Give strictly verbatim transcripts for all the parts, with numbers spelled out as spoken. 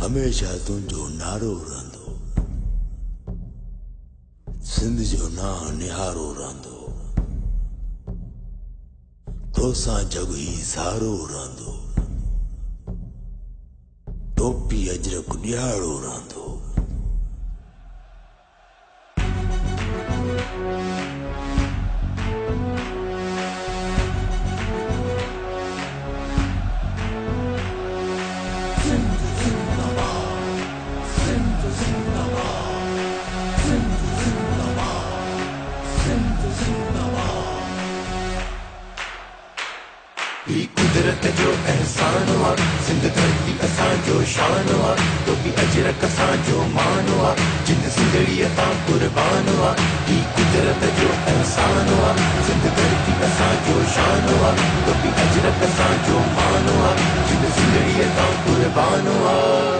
हमेशा तुंहिंजो नारो रहंदो, सिंध जो ना निहारो रहंदो, तोसां जग ही सारो रहंदो, टोपी अजरक ॾियारो रहंदो। ही कुदरत जो एहसान हुआ, सिंध धरती असांजो शान हुआ, टोपी अजरक असांजो मान हुआ, जिन सिंधड़ीअ तां कुर्बान हुआ। ही कुदरत जो एहसान हुआ, सिंध धरती असांजो शान हुआ, टोपी अजरक असांजो मान हुआ, जिन सिंधड़ीअ तां कुर्बान हुआ।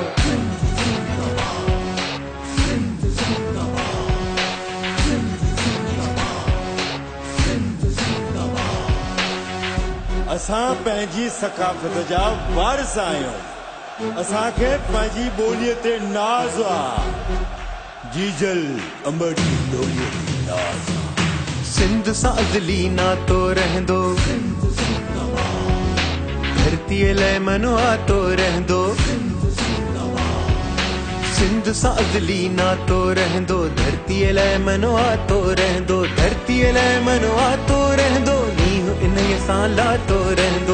असां पंहिंजी सकाफ़त जा वारिस आहियूं, असांखे पंहिंजी ॿोलीअ ते नाज़ आहे, जीजल अंबर जी ॿोलीअ ते नाज़ आहे। सिंध सां अज़ली नातो रहंदो, धरतीअ लाइ मनवातो रहंदो। सिंध सां अज़ली नातो रहंदो, धरतीअ लाइ मनवातो रहंदो, धरतीअ लाइ मनवातो रहंदो, नींहुं इन्हीअ सां लातो रहंदो।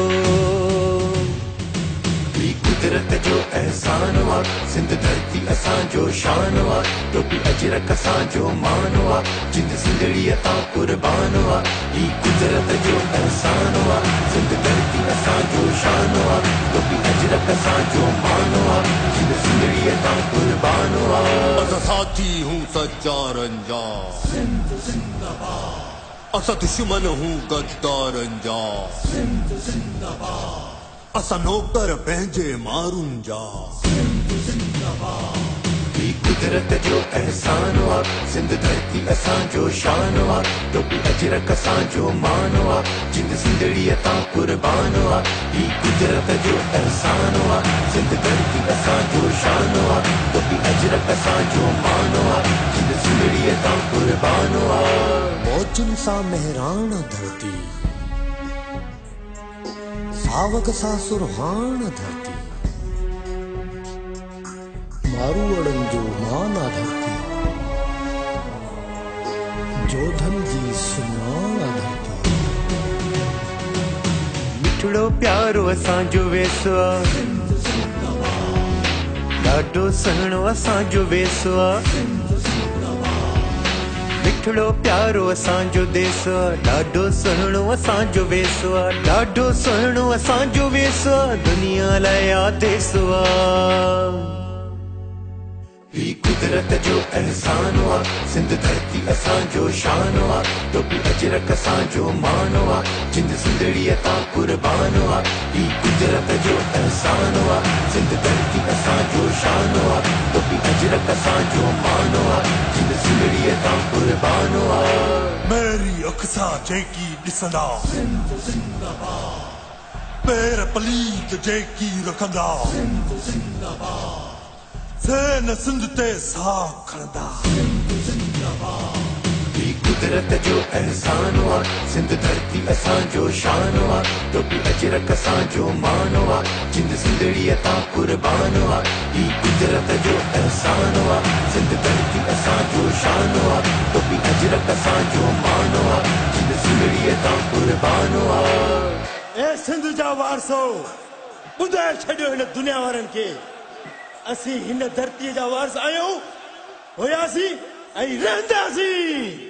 ही कुदरत जो एहसान हुआ, सिंध धरती असांजो शान हुआ, टोपी अजरक असांजो मान हुआ, जिन सिंधड़ीअ तां कुर्बान हुआ। ही कुदरत जो एहसान हुआ, सिंध धरती असांजो शान हुआ, टोपी अजरक असांजो मान हुआ, जिन सिंधड़ीअ तां कुर्बान हुआ। असां साथी हूं सचारनि जा, सिंध ज़िंदाबाद। असां दुश्मन हूं गद्दारनि जा, सिंध ज़िंदाबाद। असां नौकर पंहिंजे मारुनि जा, सिंध ज़िंदाबाद। ही कुदरत जो एहसान हुआ, सिंध धरती असांजो शान हुआ, टोपी अजरक असांजो मान हुआ, जिन सिंधड़ीअ तां कुर्बान हुआ। ही कुदरत जो एहसान हुआ, सिंध धरती असांजो शान हुआ, टोपी अजरक असांजो मान हुआ, जिन सिंधड़ीअ तां कुर्बान हुआ। मौजन सां मेहरान धरती, सावक सां सुरहान धरती, मारूअड़नि जो मान आ धरती, जोधन जी सुञाण आ धरती। मिठड़ो प्यारो असांजो वेसो आ, ॾाढो सुहिणो असांजो वेसो आ। मिठड़ो प्यारो असांजो देस आ, ॾाढो सुहिणो असांजो वेसो आ, ॾाढो सुहिणो असांजो वेसो आ, दुनिया लाइ आदेस आ। ही कुदरत जो एहसान हुआ, सिंध धरती असांजो शान हुआ, टोपी अजरक असांजो मान हुआ, जिन सिंधड़ीअ तां कुर्बान हुआ। ही कुदरत जो एहसान हुआ, सिंध धरती असांजो शान हुआ, टोपी अजरक असांजो मान हुआ, जिन सिंधड़ीअ तां कुर्बान हुआ। मेरी अख सां जेकी ॾिसंदा, सिंध ज़िंदाबाद। पैर पलीत जेकी रखंदा, सिंध ज़िंदाबाद। से न सिंध ते साह खणंदा, सिंध ज़िंदाबाद। ही कुदरत जो एहसान हुआ, सिंध धरती असांजो शान हुआ, टोपी अजरक असांजो मान हुआ, जिन सिंधड़ीअ तां कुर्बान हुआ। ही कुदरत जो एहसान हुआ, सिंध धरती असांजो शान हुआ, टोपी अजरक असांजो मान हुआ, जिन सिंधड़ीअ तां कुर्बान हुआ। ए सिंध जा वारसो, ॿुधाए छॾियो हिन दुनिया वारनि खे, असीं हिन धरतीअ जा वारस आहियूं, हुयासीं ऐं रहंदासीं।